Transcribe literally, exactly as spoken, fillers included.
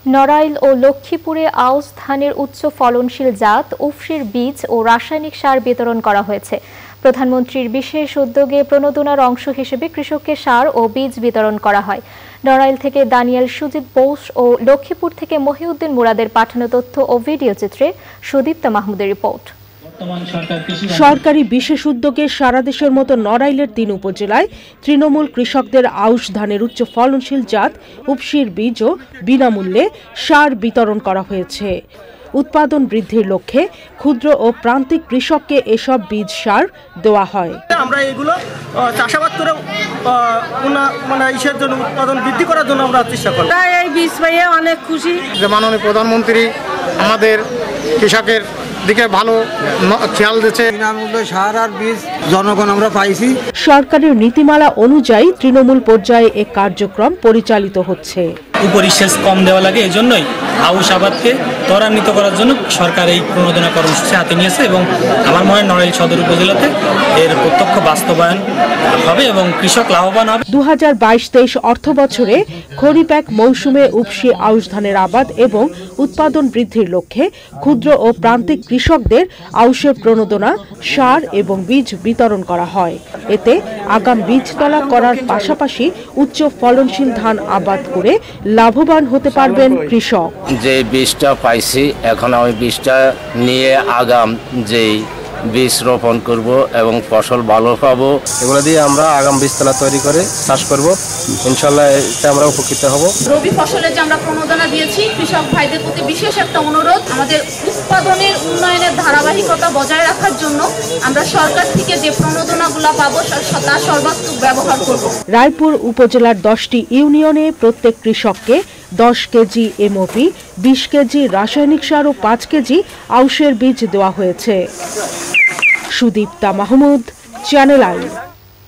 নড়াইল ও লক্ষ্মীপুরে আউশ ধানের উচ্চ ফলনশীল জাত উফশির বীজ ও রাসায়নিক সার বিতরণ করা হয়েছে। প্রধানমন্ত্রীর বিশেষ উদ্যোগে প্রণোদনার অংশ হিসেবে কৃষককে সার ও বীজ বিতরণ করা হয়। নড়াইল থেকে দানিয়াল সুজিত বোস ও লক্ষ্মীপুর থেকে মহিউদ্দিন মুরাদের পাঠানো তথ্য ও ভিডিও চিত্রে সুদীপ্তা মাহমুদের রিপোর্ট। সরকারি বিশেষ উদ্যোগে সারা দেশের মতো নড়াইলের তিন উপজেলায় তৃণমূল কৃষকদের আউশ ধানের উচ্চ ফলনশীল জাত উফশির বীজও বিনামূল্যে সার বিতরণ করা হয়েছে। উৎপাদন বৃদ্ধির লক্ষ্যে ক্ষুদ্র ও প্রান্তিক কৃষককে এসব বীজ সার দেওয়া হয়। আমরা এগুলো চাষাবাদ করে মানে ইসের জন্য উৎপাদন বৃদ্ধি করার জন্য আমরা চেষ্টা করি। এই বীজ পেয়ে অনেক খুশি যে মাননীয় প্রধানমন্ত্রী আমাদের কৃষকের দিকে ভালো খেয়াল দিচ্ছে। বিনামূল্যে সার আর বীজ জনগণ আমরা পাইছি। সরকারের নীতিমালা অনুযায়ী তৃণমূল পর্যায়ে এ কার্যক্রম পরিচালিত হচ্ছে। উপরি সেচ কম দেওয়া লাগে, এজন্যই আউশ আবাদকে ত্বরান্বিত করার জন্য সরকার এই প্রণোদনা কর্মসূচি হাতে নিয়েছে এবং আমার মনে হয় নড়াইল সদর উপজেলাতে এর প্রত্যক্ষ বাস্তবায়ন হবে এবং কৃষক লাভবান হবে। দু হাজার বাইশ তেইশ অর্থ বছরে খরিফ এক মৌসুমে উফশি আউশ ধানের আবাদ এবং উৎপাদন বৃদ্ধির লক্ষ্যে ক্ষুদ্র ও প্রান্তিক কৃষকদের আউশের প্রণোদনা, সার এবং বীজ বিতরণ করা হয়। এতে আগাম বীজতলা করার পাশাপাশি উচ্চ ফলনশীল ধান আবাদ করে লাভবান হতে পারবেন কৃষক। যে বীজটা পাইছি এখন আমি বীজটা নিয়ে আগাম যেই বীজ রোপণ করব এবং ফসল ভালো পাবো। এগুলো দিয়ে আমরা আগাম বীজতলা তৈরি করে চাষ করব, ইনশাল্লাহ এতে আমরা উপকৃত হব। রবি ফসলে যে আমরা প্রণোদনা দিয়েছি, কৃষক ভাইদের প্রতি বিশেষ একটা অনুরোধ, আমাদের উৎপাদনের উন্নয়নের ধারাবাহিকতা বজায় রাখার জন্য আমরা সরকার থেকে যে প্রণোদনাগুলো পাবো তা সর্বাত্মক ব্যবহার করব। রায়পুর উপজেলার দশটি ইউনিয়নে প্রত্যেক কৃষককে দশ কেজি এমওপি, বিশ কেজি রাসায়নিক সার ও পাঁচ কেজি আউশের বীজ দেওয়া হয়েছে। Sudipta Mahmud, Channel I.